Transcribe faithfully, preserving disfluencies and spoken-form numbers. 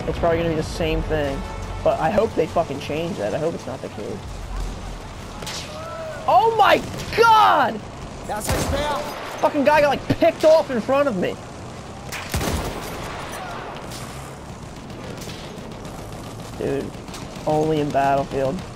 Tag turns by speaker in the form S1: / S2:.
S1: it's probably gonna be the same thing. But I hope they fucking change that. I hope it's not the case. Oh my god! Fucking guy got like picked off in front of me. Dude, only in Battlefield.